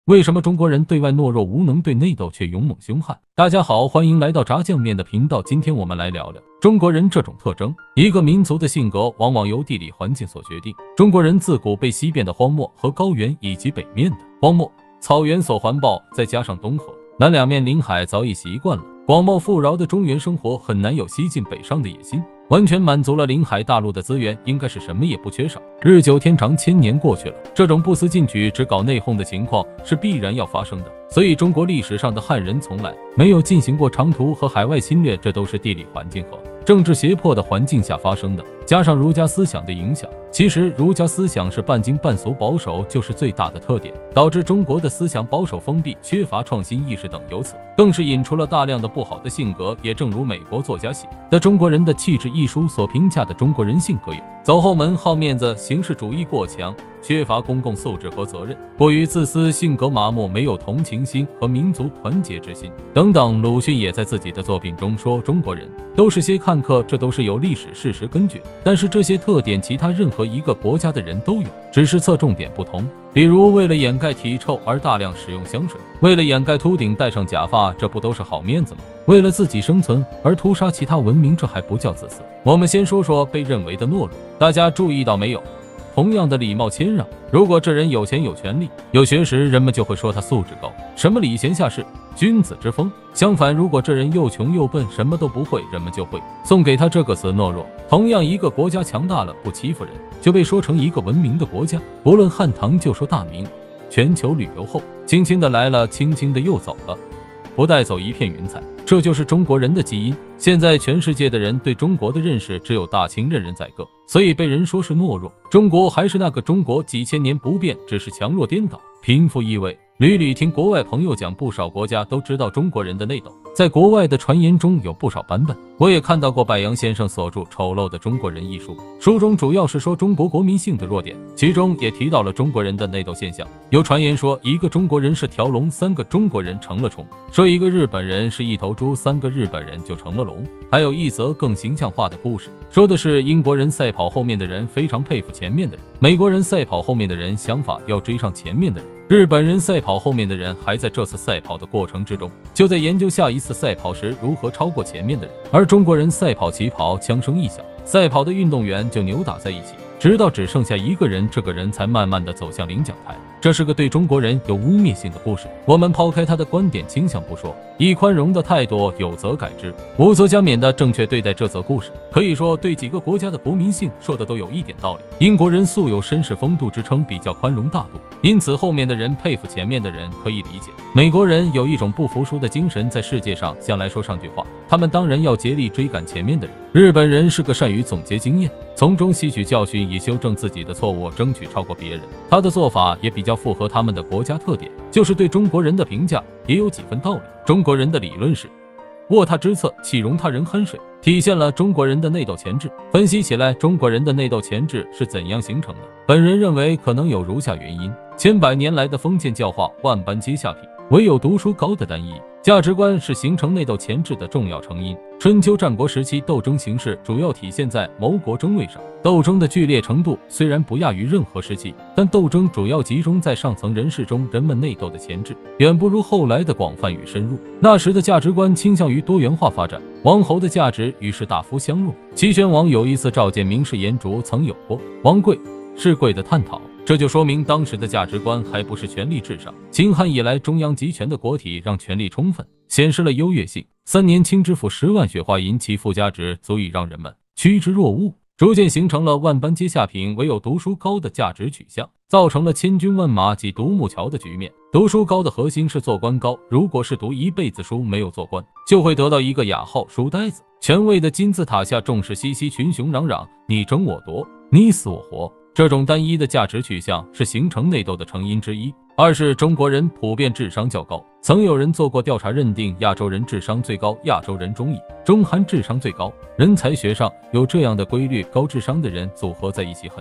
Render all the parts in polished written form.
为什么中国人对外懦弱无能，对内斗却勇猛凶悍？大家好，欢迎来到炸酱面的频道。今天我们来聊聊中国人这种特征。一个民族的性格往往由地理环境所决定。中国人自古被西边的荒漠和高原以及北面的荒漠、草原所环抱，再加上东河、南两面临海，早已习惯了广袤富饶的中原生活，很难有西进北上的野心。完全满足了临海大陆的资源，应该是什么也不缺少。日久天长，千年过去了，这种不思进取、只搞内讧的情况是必然要发生的。所以，中国历史上的汉人从来没有进行过长途和海外侵略，这都是地理环境和政治胁迫的环境下发生的。加上儒家思想的影响，其实儒家思想是半精半俗保守，就是最大的特点，导致中国的思想保守封闭，缺乏创新意识等，由此更是引出了大量的不好的性格。也正如美国作家写的《中国人的气质》一书所评价的中国人性格有：走后门、好面子、形式主义过强、缺乏公共素质和责任、过于自私、性格麻木、没有同情心和民族团结之心等等。鲁迅也在自己的作品中说，中国人都是些看客，这都是有历史事实根据的。但是这些特点其他任何一个国家的人都有，只是侧重点不同。比如为了掩盖体臭而大量使用香水，为了掩盖秃顶戴上假发，这不都是好面子吗？为了自己生存而屠杀其他文明，这还不叫自私？我们先说说被认为的懦弱，大家注意到没有？同样的礼貌谦让，如果这人有钱有权利有学识，人们就会说他素质高，什么礼贤下士、君子之风。相反，如果这人又穷又笨，什么都不会，人们就会送给他这个词，懦弱。同样，一个国家强大了，不欺负人，就被说成一个文明的国家。不论汉唐，就说大明全球旅游后，轻轻的来了，轻轻的又走了，不带走一片云彩。这就是中国人的基因。现在全世界的人对中国的认识只有大清任人宰割，所以被人说是懦弱。中国还是那个中国，几千年不变，只是强弱颠倒，贫富异位。屡屡听国外朋友讲，不少国家都知道中国人的内斗，在国外的传言中有不少版本。我也看到过柏杨先生所著《丑陋的中国人》一书，书中主要是说中国国民性的弱点，其中也提到了中国人的内斗现象。有传言说一个中国人是条龙，三个中国人成了虫；说一个日本人是一头猪，三个日本人就成了龙。还有一则更形象化的故事，说的是英国人赛跑后面的人非常佩服前面的人，美国人赛跑后面的人想法要追上前面的人，日本人赛跑后面的人还在这次赛跑的过程之中，就在研究下一次赛跑时如何超过前面的人。而中国人赛跑起跑，枪声一响，赛跑的运动员就扭打在一起，直到只剩下一个人，这个人才慢慢的走向领奖台。这是个对中国人有污蔑性的故事。我们抛开他的观点倾向不说，以宽容的态度，有则改之，无则加勉的正确对待这则故事，可以说对几个国家的国民性说的都有一点道理。英国人素有绅士风度之称，比较宽容大度，因此后面的人佩服前面的人可以理解。美国人有一种不服输的精神，在世界上向来说上句话，他们当然要竭力追赶前面的人。日本人是个善于总结经验，从中吸取教训，以修正自己的错误，争取超过别人。他的做法也比较符合他们的国家特点，就是对中国人的评价也有几分道理。中国人的理论是卧榻之侧，岂容他人酣睡，体现了中国人的内斗潜质。分析起来，中国人的内斗潜质是怎样形成的？本人认为可能有如下原因：千百年来的封建教化，万般皆下品，唯有读书高的单一价值观是形成内斗潜质的重要成因。春秋战国时期斗争形势主要体现在谋国争位上，斗争的剧烈程度虽然不亚于任何时期，但斗争主要集中在上层人士中，人们内斗的潜质远不如后来的广泛与深入。那时的价值观倾向于多元化发展，王侯的价值与士大夫相若。齐宣王有一次召见名士颜烛，曾有过王贵士贵的探讨，这就说明当时的价值观还不是权力至上。秦汉以来，中央集权的国体让权力充分显示了优越性。3年清知府10万雪花银，其附加值足以让人们趋之若鹜，逐渐形成了万般皆下品，唯有读书高的价值取向，造成了千军万马挤独木桥的局面。读书高的核心是做官高，如果是读一辈子书没有做官，就会得到一个雅号书呆子。权位的金字塔下，众士熙熙，群雄攘攘，你争我夺，你死我活。这种单一的价值取向是形成内斗的成因之一。二是中国人普遍智商较高，曾有人做过调查认定，亚洲人智商最高，亚洲人中乙、中韩智商最高。人才学上有这样的规律，高智商的人组合在一起很难。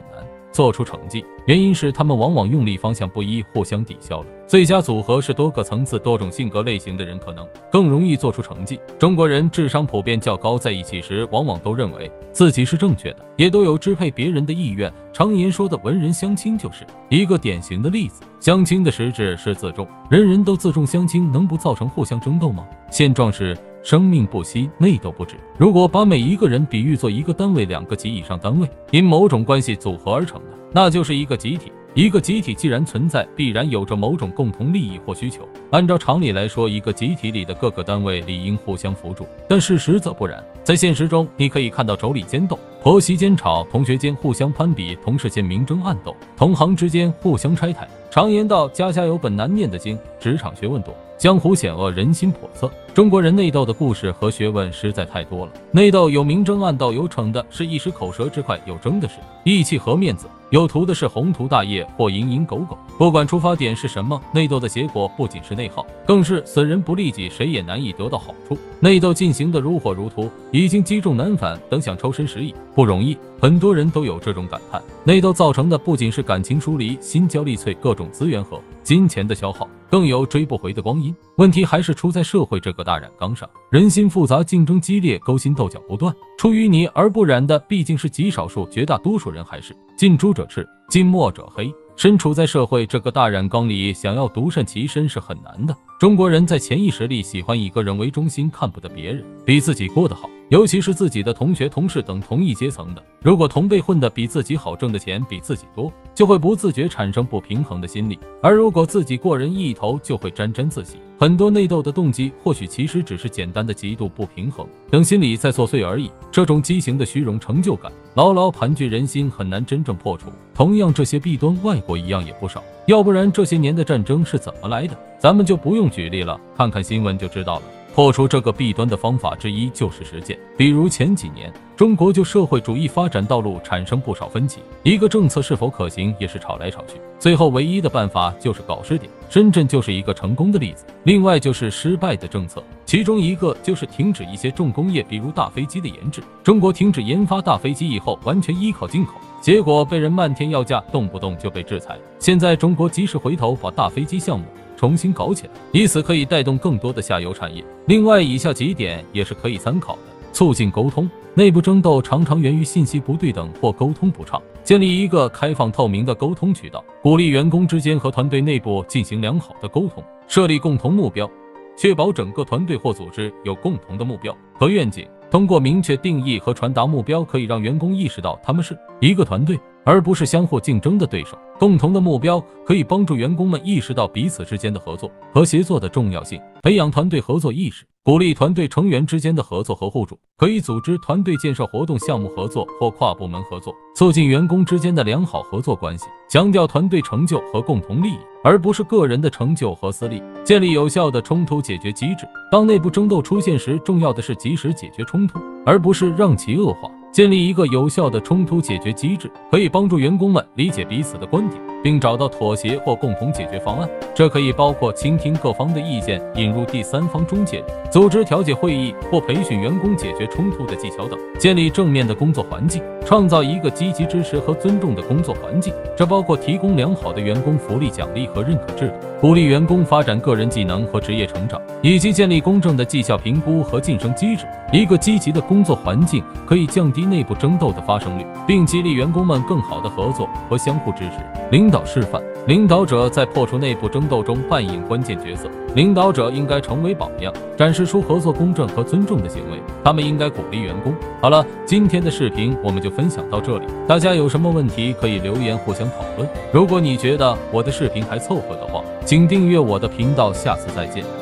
做出成绩，原因是他们往往用力方向不一，互相抵消了。最佳组合是多个层次、多种性格类型的人可能更容易做出成绩。中国人智商普遍较高，在一起时往往都认为自己是正确的，也都有支配别人的意愿。常言说的文人相亲就是一个典型的例子。相亲的实质是自重，人人都自重，相亲能不造成互相争斗吗？现状是生命不息，内斗不止。如果把每一个人比喻作一个单位、2个及以上单位因某种关系组合而成的，那就是一个集体。一个集体既然存在，必然有着某种共同利益或需求。按照常理来说，一个集体里的各个单位理应互相辅助，但事实则不然。在现实中，你可以看到妯娌间斗、婆媳间吵、同学间互相攀比、同事间明争暗斗、同行之间互相拆台。常言道，家家有本难念的经，职场学问多，江湖险恶，人心叵测。中国人内斗的故事和学问实在太多了。内斗有明争暗斗，有逞的是一时口舌之快，有争的是义气和面子，有图的是宏图大业或蝇营狗苟。不管出发点是什么，内斗的结果不仅是内耗，更是损人不利己，谁也难以得到好处。内斗进行的如火如荼，已经积重难返，等想抽身时已不容易。很多人都有这种感叹。内斗造成的不仅是感情疏离、心焦力脆、各种资源和金钱的消耗，更有追不回的光阴。问题还是出在社会这个大染缸上，人心复杂，竞争激烈，勾心斗角不断。出淤泥而不染的毕竟是极少数，绝大多数人还是近朱者赤，近墨者黑。身处在社会这个大染缸里，想要独善其身是很难的。中国人在潜意识里喜欢以个人为中心，看不得别人比自己过得好，尤其是自己的同学、同事等同一阶层的。如果同辈混得比自己好，挣的钱比自己多，就会不自觉产生不平衡的心理；而如果自己过人一头，就会沾沾自喜。很多内斗的动机，或许其实只是简单的极度不平衡等心理在作祟而已。这种畸形的虚荣成就感，牢牢盘踞人心，很难真正破除。同样，这些弊端外国一样也不少，要不然这些年的战争是怎么来的？咱们就不用举例了，看看新闻就知道了。破除这个弊端的方法之一就是实践。比如前几年，中国就社会主义发展道路产生不少分歧，一个政策是否可行也是吵来吵去，最后唯一的办法就是搞试点。深圳就是一个成功的例子，另外就是失败的政策，其中一个就是停止一些重工业，比如大飞机的研制。中国停止研发大飞机以后，完全依靠进口，结果被人漫天要价，动不动就被制裁。现在中国及时回头，把大飞机项目重新搞起来，以此可以带动更多的下游产业。另外，以下几点也是可以参考的：促进沟通。内部争斗常常源于信息不对等或沟通不畅，建立一个开放透明的沟通渠道，鼓励员工之间和团队内部进行良好的沟通，设立共同目标，确保整个团队或组织有共同的目标和愿景。通过明确定义和传达目标，可以让员工意识到他们是一个团队，而不是相互竞争的对手。共同的目标可以帮助员工们意识到彼此之间的合作和协作的重要性，培养团队合作意识，鼓励团队成员之间的合作和互助。可以组织团队建设活动、项目合作或跨部门合作，促进员工之间的良好合作关系，强调团队成就和共同利益，而不是个人的成就和私利。建立有效的冲突解决机制。当内部争斗出现时，重要的是及时解决冲突，而不是让其恶化。建立一个有效的冲突解决机制，可以帮助员工们理解彼此的观点，并找到妥协或共同解决方案。这可以包括倾听各方的意见，引入第三方中介人，组织调解会议或培训员工解决冲突的技巧等。建立正面的工作环境，创造一个积极支持和尊重的工作环境，这包括提供良好的员工福利、奖励和认可制度，鼓励员工发展个人技能和职业成长，以及建立公正的绩效评估和晋升机制。一个积极的工作环境可以降低内部争斗的发生率，并激励员工们更好的合作和相互支持。领导示范。领导者在破除内部争斗中扮演关键角色，领导者应该成为榜样，展示出合作、公正和尊重的行为。他们应该鼓励员工。好了，今天的视频我们就分享到这里，大家有什么问题可以留言互相讨论。如果你觉得我的视频还凑合的话，请订阅我的频道，下次再见。